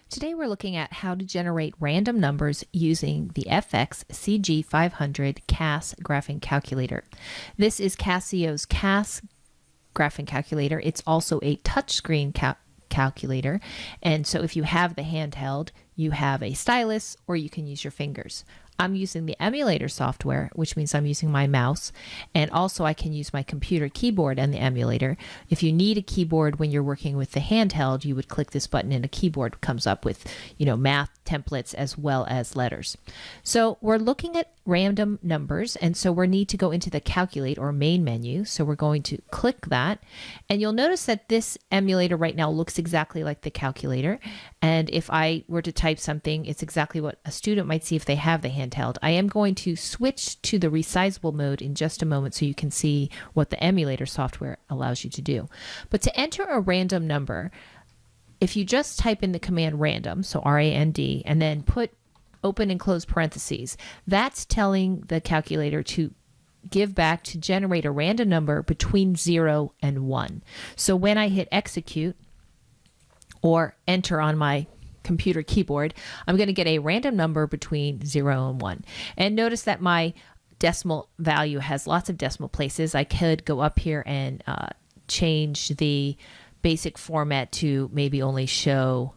Today we're looking at how to generate random numbers using the fx-CG500 CAS graphing calculator. This is Casio's CAS graphing calculator. It's also a touchscreen calculator, and so if you have the handheld, you have a stylus or you can use your fingers. I'm using the emulator software, which means I'm using my mouse, and also I can use my computer keyboard and the emulator. If you need a keyboard when you're working with the handheld, you would click this button and a keyboard comes up with, math templates as well as letters. So we're looking at random numbers, and so we need to go into the calculate or main menu. So we're going to click that, and you'll notice that this emulator right now looks exactly like the calculator. And if I were to type something, it's exactly what a student might see if they have the handheld. I am going to switch to the resizable mode in just a moment so you can see what the emulator software allows you to do. But to enter a random number, if you just type in the command random, so R-A-N-D, and then put open and close parentheses, that's telling the calculator to give back to generate a random number between 0 and 1. So when I hit execute or enter on my computer keyboard, I'm going to get a random number between 0 and 1. And notice that my decimal value has lots of decimal places. I could go up here and change the basic format to maybe only show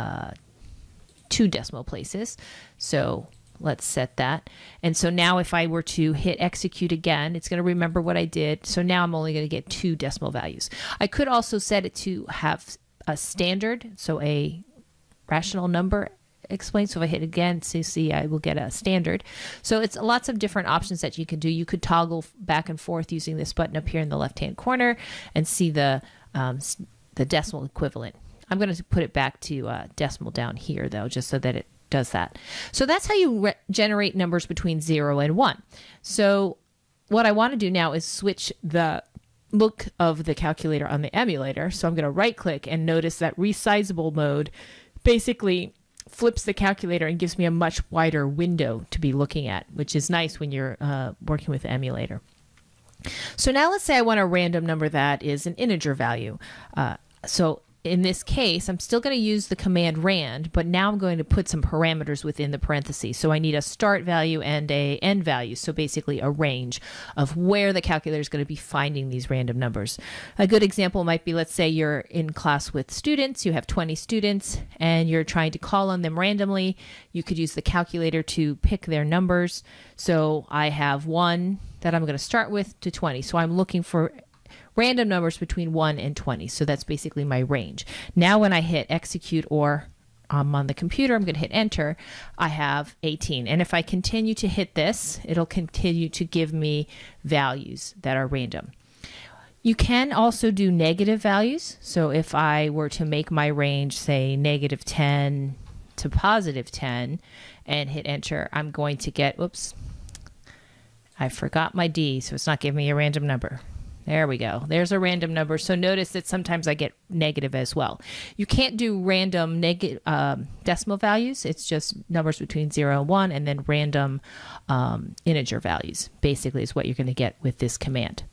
2 decimal places. So let's set that. And so now if I were to hit execute again, it's going to remember what I did. So now I'm only going to get 2 decimal values. I could also set it to have a standard, so a rational number explained. So if I hit again, so you see I will get a standard. So it's lots of different options that you can do. You could toggle back and forth using this button up here in the left hand corner and see the decimal equivalent. I'm going to put it back to decimal down here though, just so that it does that. So that's how you generate numbers between 0 and 1. So what I want to do now is switch the look of the calculator on the emulator. So I'm going to right click and notice that resizable mode basically flips the calculator and gives me a much wider window to be looking at, which is nice when you're working with the emulator. So now let's say I want a random number that is an integer value. So in this case, I'm still going to use the command rand, but now I'm going to put some parameters within the parentheses. So I need a start value and a end value. So basically a range of where the calculator is going to be finding these random numbers. A good example might be, let's say you're in class with students, you have 20 students, and you're trying to call on them randomly. You could use the calculator to pick their numbers. So I have 1 that I'm going to start with to 20. So I'm looking for random numbers between 1 and 20. So that's basically my range. Now when I hit execute or I'm on the computer, I'm going to hit enter, I have 18. And if I continue to hit this, it'll continue to give me values that are random. You can also do negative values. So if I were to make my range, say, -10 to +10 and hit enter, I'm going to get, oops, I forgot my D, so it's not giving me a random number. There we go. There's a random number. So notice that sometimes I get negative as well. You can't do random decimal values. It's just numbers between 0 and 1, and then random integer values basically is what you're going to get with this command.